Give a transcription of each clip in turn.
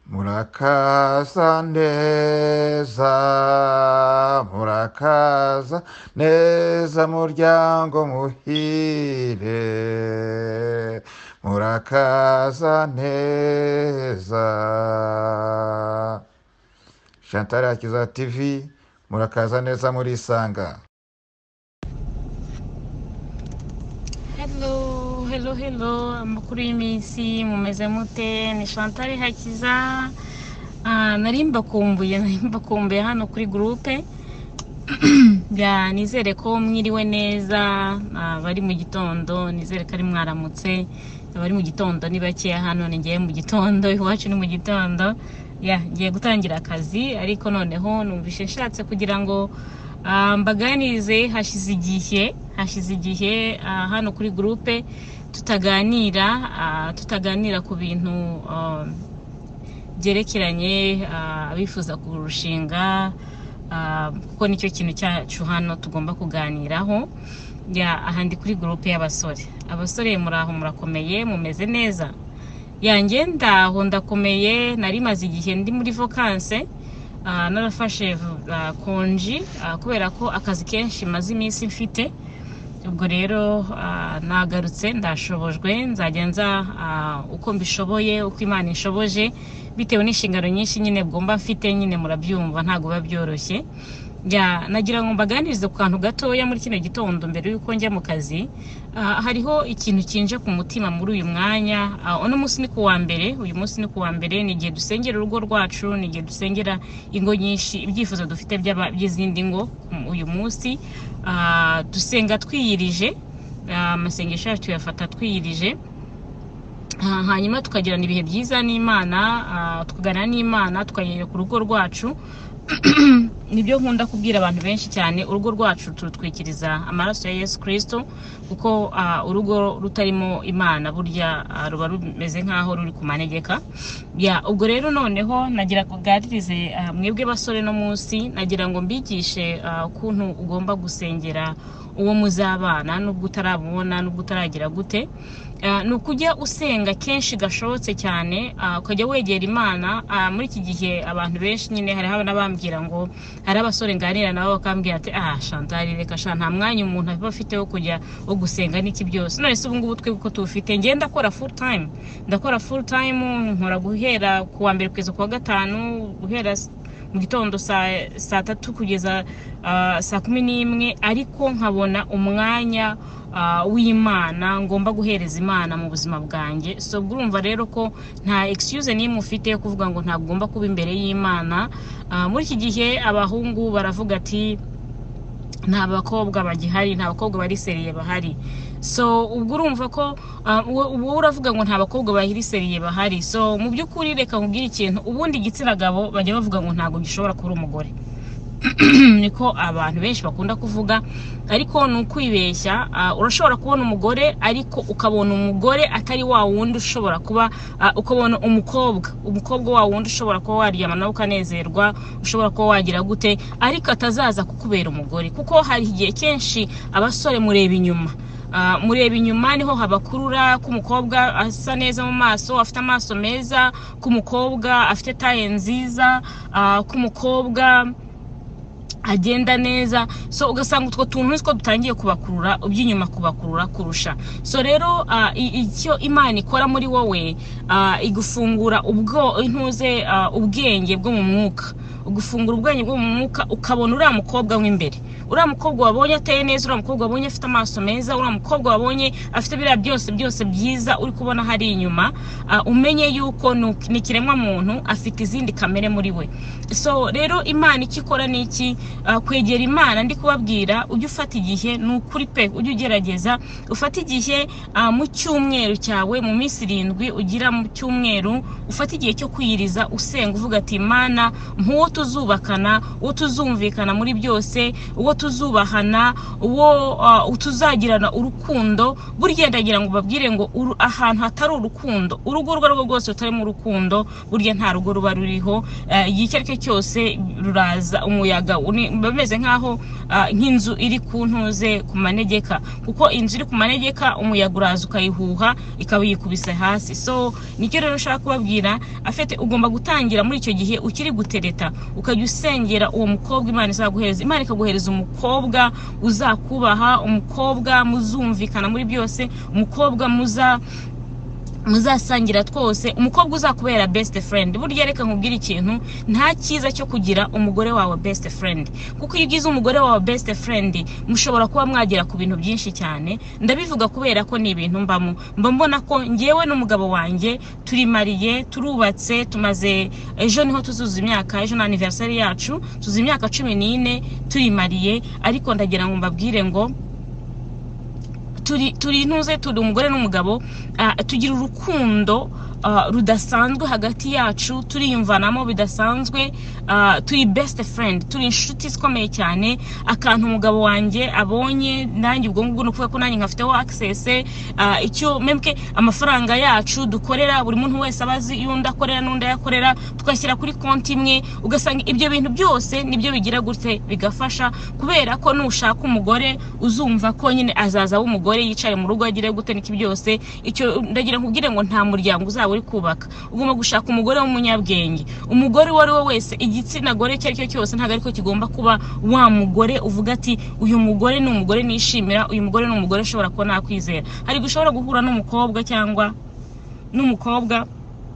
Murakaza neza muryango muhire, murakaza neza. Chantal Akiza TV, murakaza neza murisanga. Hello, amakuru y'iminsi mumeze mute? Ni Chantal Hakiza. Nari mbakumbuye hano kuri groupe. Nizere ko mwiriwe neza, bari mu gitondo, nizere ko ari mwaramutse. Bari mu gitondo ni bakeya hano, ngiye mu gitondo, iwacu ni mu gitondo. Ngiye gutangira akazi, ariko noneho numvishe nshatse kugira ngo mbaganirize. Hashize igihe hano kuri groupe tutaganira ku bintu byerekeranye abifuza kurushinga, kuko nicyo kintu cyacu hano tugomba kuganiraho. Ahandi kuri groupe y'abasore muraho, murakomeye, mumeze neza? Yanjye ndakomeye. Nari maze igihe ndi muri vacances, narafashe konji kubera ko akazi kenshi maze iminsi mfite. Ubwo rero nagarutse, ndashobojwe, nzajya nza uko mbishoboye, uko Imana inshoboje, bitewe n'inshingano nyinshi nyine bwomba mfite, nyine murabyumva ntago biba byoroshye. Nagira ngo mbaganirize ku kantu gatoya muri kino gitondo mbere yuko njya mu kazi. Hariho ikintu kinje ku mutima muri uyu mwanya. Uyu munsi ni kuwa mbere, ni igihe dusengera urugo rwacu, ni igihe dusengera ingo nyinshi, ibyifuzo dufite by'izindi ngo. Uyu munsi dusenga twiyirije, amasengesho yacu tuyafata twiyirije, hanyuma tukagirana ibihe byiza n'Imana, tukaganira n'Imana, tukayereka urugo rwacu. Nibyo nkunda kubwira abantu benshi cyane, urugo rwacu turutwikiriza amaraso ya Yesu Kristo, kuko urugo rutarimo Imana burya ruba rumeze nkaho ruri ku manegeka. Ubwo rero noneho nagira kuganirize mwebwe basore no munsi, nagira ngo mbigishe ukuntu ugomba gusengera uwo muzabana, nubwo utarabona, nubwo utaragira gute. Ni ukujya usenga kenshi gashobotse cyane, ukajya wegera Imana. Muri iki gihe abantu benshi nyine hari n'abambwira ngo, hari abasore nganira nabo bakambwira ati Chantal reka nta mwanya umuntu aba afite wo kujya wo gusenga n'iki byose. None se ubu ngubu twe uko tufite, ngenda ndakora full time, nkora guhera ku wa mbere kugeza ku wa gatanu, guhera mu gitondo saa 3 kugeza saa 11, ariko nkabona umwanya w'Imana ngomba guhereza Imana mu buzima bwanjye. So urumva rero ko nta excuse n'imwe ufite yo kuvuga ngo ntabwo ugomba kuba imbere y'Imana. Muri iki gihe abahungu baravuga ati nta bakobwa bagihari, nta bakobwa bari seriye bahari. So ubwo urumva ko wowe uravuga ngo nta bakobwa bahiri seriye bahari. So mu by'ukuri reka nkubwire ikintu, ubundi igitsina gabo bajya bavuga ngo ntabwo gishobora kuba umugore. Niko abantu benshi bakunda kuvuga, ariko ni ukwibeshya. Urashobora kubona umugore ariko ukabona umugore atari wa wundi ushobora kuba, ukabona umukobwa wa wundi ushobora kuba waryama nawe ukanezerwa, ushobora kuba wagira gute, ariko atazaza kukubera umugore. Kuko hari igihe kenshi abasore mureba inyuma niho habakurura, k'umukobwa asa neza mu maso, afite amaso meza, k'umukobwa afite taye nziza, k'umukobwa agenda neza. So ugasanga utwo tuntu nitwo dutangiye kubakurura, iby'inyuma kubakurura kurusha. So rero icyo Imana ikora muri wowe, igufungura ubwenge bwo mu mwuka, ugufungura ubwenge bwo mu mwuka, ukabona uriya mukobwa w'imbere, uriya mukobwa wabonye ateye neza, uriya mukobwa wabonye afite amaso meza, uriya mukobwa wabonye afite biriya byose byiza uri kubona hari inyuma, umenye yuko ni ikiremwa muntu, afite izindi kamere muri we. So rero Imana icyo ikora ni iki? Kwegera Imana, ndi kubabwira, ujye ufata igihe, ni ukuri pe, ujye ugerageza ufata igihe mu cyumweru cyawe, mu minsi 7 ugira mu cyumweru, ufata igihe cyo kwiyiriza usenga, uvuga ati Imana mpuwo tuzubakana, uwo tuzumvikana muri byose, uwo tuzubahana, uwo tuzagirana urukundo. Burya ndagira ngo babwire ngo ahantu hatari urukundo, urugo rwo rwose rutarimo urukundo, burya nta rugo ruba ruriho. Icyo ari cyo cyose ruraza umuyaga bameze nkaho nk'inzu iri ku ntuze ku manegeka, kuko inzu iri ku manegeka umuyaga uraza ukayihuha ikaba yikubise hasi. So nicyo rero ushaka kubabwira, afite ugomba gutangira muri icyo gihe ukiri gutereta, ukajya usengera uwo mukobwa Imana izaguhereza. Imana ikaguhereza umukobwa uzakubaha, umukobwa muzumvikana muri byose, umukobwa muzasangira twose, umukobwa uzakubera best friend. Burya reka nkubwire ikintu, nta cyiza cyo kugira umugore wawe best friend, kuko iyo ugize umugore wawe best friend mushobora kuba mwagera ku bintu byinshi cyane. Ndabivuga kubera ko ni ibintu mbamo, mbona ko ngewe n'umugabo wanjye turi mariye, turubatse, tumaze ejo niho tuzuza imyaka, ejo na anniversary yacu tuzuza imyaka 14 turi mariye. Ariko ndagira ngo mbabwire ngo turi ntuze, turi umugore n'umugabo, tugira urukundo rudasanzwe hagati yacu, turiyumvanamo bidasanzwe, turi best friend, turi inshuti zikomeye cyane. Akantu umugabo wanjye abonye nanjye ubwo ngubwo nukuvuga ko nanjye nkafiteho access, icyo memke amafaranga yacu dukorera, buri muntu wese abazi yundi akorera n'undi yakorera, tukashyira kuri konti imwe. Ugasanga ibyo bintu byose nibyo bigira gute bigafasha, kubera ko nushaka umugore uzumva ko nyine azaza w'umugore yicaye mu rugo agire gute niki byose. Icyo ndagira nkubwire ngo nta muryango uzaba uri kubaka, ugomba gushaka umugore w'umunyabwenge. Umugore wari we wese, igitsina gore cyo aricyo cyose, ntago ariko kigomba kuba wa mugore uvuga ati uyu mugore ni umugore nishimira, uyu mugore ni umugore ushobora kuba nakwizera. Hari gushobora guhura n'umukobwa cyangwa n'umukobwa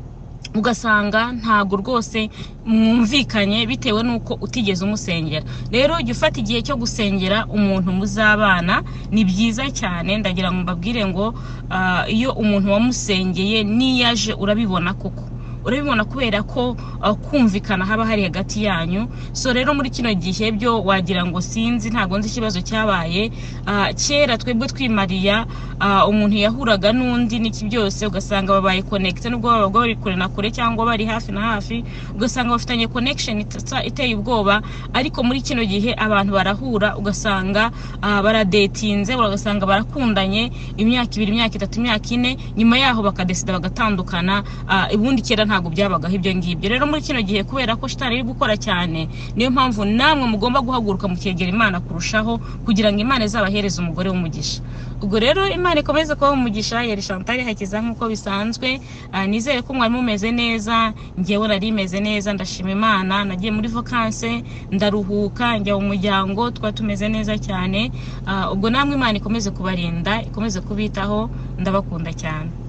ugasanga ntago rwose mwumvikanye bitewe nuko utigeze umusengera. Rero jya ufata igihe cyo gusengera umuntu muzabana, ni byiza cyane. Ndagira ngo mbabwire ngo iyo umuntu wamusengeye niyaje urabibona koko, urabibona kubera ko kumvikana haba hari hagati yanyu. So rero muri kino gihe byo wagira ngo sinzi, ntago nzi ikibazo cyabaye. Kera twebwe twimariya, umuntu yahuraga n'undi n'iki byose, ugasanga babaye connected, nubwo babaga bari kure na kure cyangwa bari hafi na hafi, ugasanga bafitanye connection iteye ubwoba. Ariko muri kino gihe abantu barahura, ugasanga baradetinze, ugasanga barakundanye imyaka 2, imyaka 3, imyaka 4, nyuma yaho bakadesida bagatandukana. Ubundi kera ntago byabagaho ibyo ngibyo. Rero muri kino gihe kubera ko shitani iri gukora cyane, niyo mpamvu namwe mugomba guhaguruka mukegera Imana kurushaho, kugira ngo Imana izabahereze umugore w'umugisha. Ubwo rero Imana ikomeze kuba umugisha. Yari Chantal Hakiza nk'uko bisanzwe. Nizere ko mwari mumeze neza, ngewe nari meze neza, ndashima Imana. Nagiye muri vacances ndaruhuka, njya mu muryango, tumeze neza cyane. Ubwo namwe Imana ikomeze kubarinda, ikomeze kubitaho. Ndabakunda cyane.